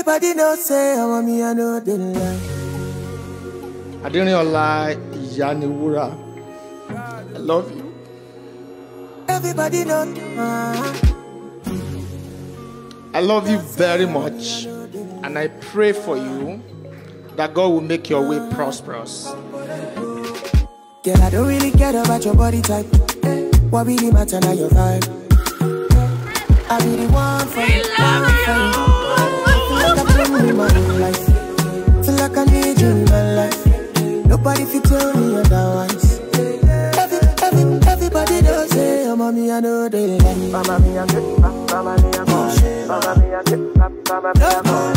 Everybody knows say I want me, I know they lie. I didn't lie, Yaniwura. I love you. Everybody knows. I love you very much, and I pray for you that God will make your way prosperous. Girl, I don't really care about your body type. What really matter now your vibe. I be the one for you, one for you. Feel like I'm living my whole life. Feel like I need you in my life. Nobody fit tell me otherwise. Everybody does say, oh, mommy, I know they like. Mama, me, I'm good. Mama, me, I'm good. Mama, me, I'm good. Mama, me, I'm good.